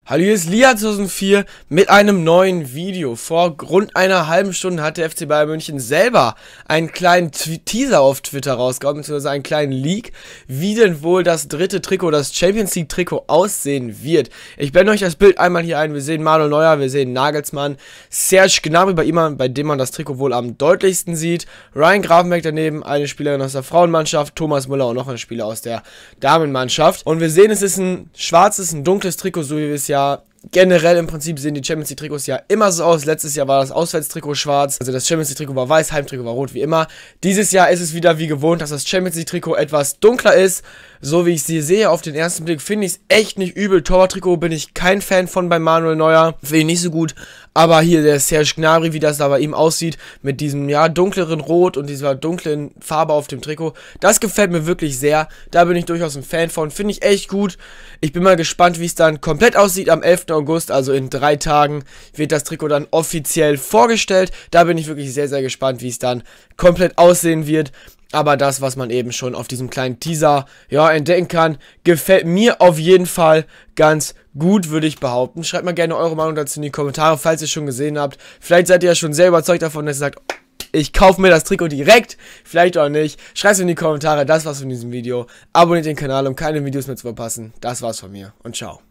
Hallo, hier ist Lia2004 mit einem neuen Video. Vor rund einer halben Stunde hat der FC Bayern München selber einen kleinen Teaser auf Twitter rausgehauen, beziehungsweise einen kleinen Leak, wie denn wohl das dritte Trikot, das Champions League Trikot, aussehen wird. Ich blende euch das Bild einmal hier ein. Wir sehen Manuel Neuer, wir sehen Nagelsmann, Serge Gnabry bei dem man das Trikot wohl am deutlichsten sieht, Ryan Gravenberch daneben, eine Spielerin aus der Frauenmannschaft, Thomas Müller und noch ein Spieler aus der Damenmannschaft. Und wir sehen, es ist ein schwarzes, ein dunkles Trikot, so wie wir es ja generell im Prinzip sehen die Champions League Trikots ja immer so aus. Letztes Jahr war das Auswärtstrikot schwarz, also das Champions League Trikot war weiß, Heimtrikot war rot wie immer. Dieses Jahr ist es wieder wie gewohnt, dass das Champions League Trikot etwas dunkler ist. So wie ich sie sehe auf den ersten Blick, finde ich es echt nicht übel. Torwarttrikot bin ich kein Fan von bei Manuel Neuer, finde ich nicht so gut. Aber hier der Serge Gnabry, wie das da bei ihm aussieht, mit diesem ja dunkleren Rot und dieser dunklen Farbe auf dem Trikot, das gefällt mir wirklich sehr. Da bin ich durchaus ein Fan von, finde ich echt gut. Ich bin mal gespannt, wie es dann komplett aussieht. Am 11. August, also in 3 Tagen, wird das Trikot dann offiziell vorgestellt. Da bin ich wirklich sehr, sehr gespannt, wie es dann komplett aussehen wird. Aber das, was man eben schon auf diesem kleinen Teaser entdecken kann, gefällt mir auf jeden Fall ganz gut, würde ich behaupten. Schreibt mal gerne eure Meinung dazu in die Kommentare, falls ihr es schon gesehen habt. Vielleicht seid ihr ja schon sehr überzeugt davon, dass ihr sagt, ich kaufe mir das Trikot direkt. Vielleicht auch nicht. Schreibt es in die Kommentare. Das war's von diesem Video. Abonniert den Kanal, um keine Videos mehr zu verpassen. Das war's von mir und ciao.